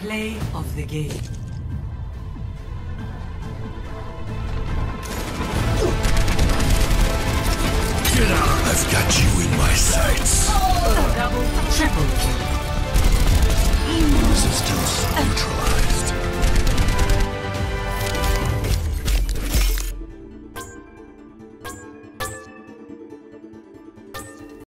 Play of the game. Get out! I've got you in my sights. Double, triple kill. Resistance neutralized.